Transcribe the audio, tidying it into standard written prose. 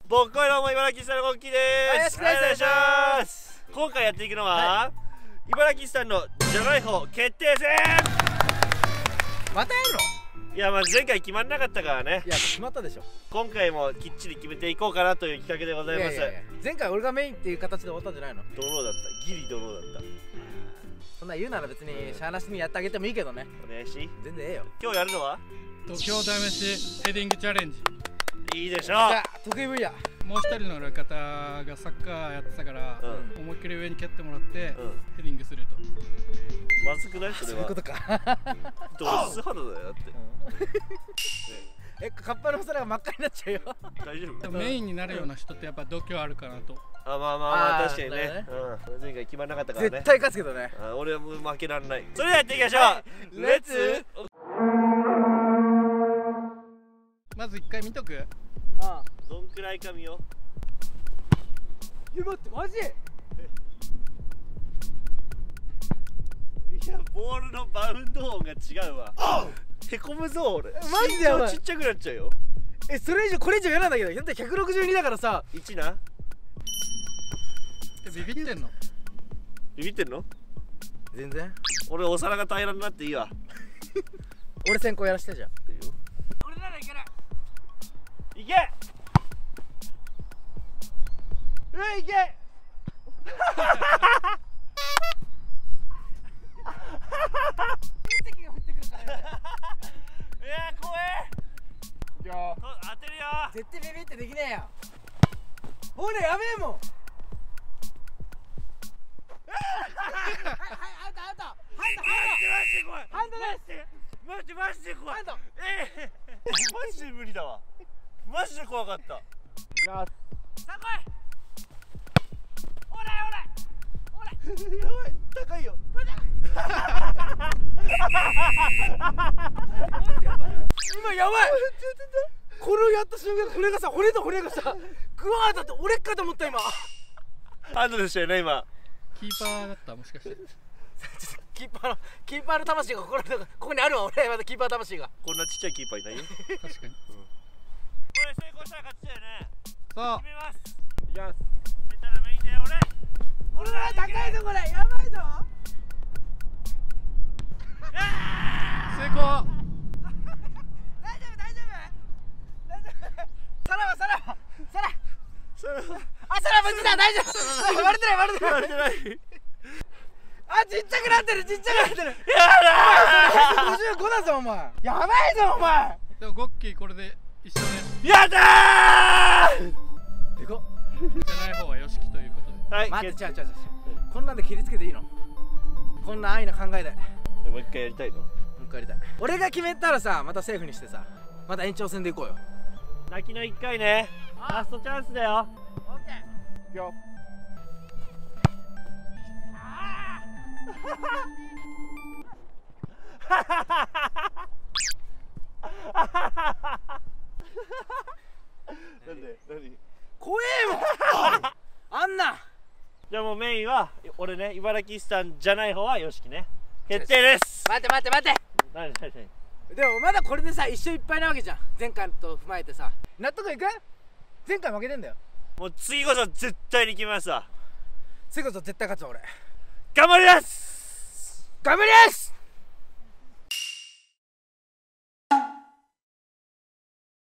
僕のも茨城スタンのゴッキーです。 よろしくお願いします。 今回やっていくのは、茨城スタンのじゃない方決定戦。 またやるの？ いや、まあ前回決まんなかったからね。 いや、決まったでしょ。 今回もきっちり決めていこうかなという企画でございます。 前回俺がメインっていう形で終わったんじゃないの？ ドローだった。ギリドローだった。 そんな言うなら別にしゃーなしにやってあげてもいいけどね。 お願いし。 全然ええよ。 今日やるのは度胸試しヘディングチャレンジ。 いいでしょう。 得意分野。 もう一人の裏方がサッカーやってたから、思いっきり上に蹴ってもらって、ヘディングすると。 まずくない？それは。 そういうことか。 ドス肌だよだって。 カッパの皿が真っ赤になっちゃうよ。 大丈夫？ メインになるような人ってやっぱ度胸あるかなと。 あ、まあまあまあ確かにね。前回決まらなかったからね。 絶対勝つけどね。 俺はもう負けられない。それではやっていきましょう。レッツ。 まず一回見とく？ どんくらいか見よう。待ってマジ？ いや、ボールのバウンド音が違うわ。へこむぞ俺。 マジでやばい。 ちっちゃくなっちゃうよ。 それ以上これ以上やらないけど、だって162だからさ。 1な。 ビビってんの？ ビビってんの？ 全然。 俺お皿が平らになっていいわ。 俺先行やらしてじゃん。 俺ならいける。いけ。いけ。怖え。当てるよ。 絶対ビビってできねえよ。ほらやべえもん。ハンドです。 マジで怖い。マジで無理だわ。マジで怖かった。いきます。さあ来い。オラやばい、高いよ。 今やばい。これをやった瞬間、これがさ、骨と骨がさ、グワーだって俺っかと思った今。 ハンドでしたよね今。 キーパーだったもしかして。 キーパーの魂がここにあるわ。俺まだキーパー魂が。 こんなちっちゃいキーパーいないよ。 確かに。 これ成功したら勝ちだよね。 さあ決めます。 いきます。 決めたらメインだよ俺。 うわ高いぞこれ、やばいぞ。 成功。 サラ無事だ、大丈夫。割れてない。あ、ちっちゃくなってる。やだー。55だぞお前。やばいぞお前。 でもゴッキーこれで一緒ね。 やだー。 でかっ。じゃない方はよしきということで。 はい、待って、違う。こんなんで切りつけていいの？こんな安易な考えで。 もう一回やりたいの？ もう一回やりたい。俺が決めたらさ、またセーフにしてさ、また延長戦でいこうよ。 泣きの1回ね。ラストチャンスだよ。 オッケー。いくよ。 何？ 怖えもん。あんな。 じゃあもうメインは俺ね、茨城スタンじゃない方はよしきね。決定です。 待って何？ でもまだこれでさ、一勝いっぱいなわけじゃん。前回と踏まえてさ、納得いく？前回負けてんだよ。 もう次こそ絶対に決めますわ。 次こそ絶対勝つわ俺。 頑張ります。 頑張ります。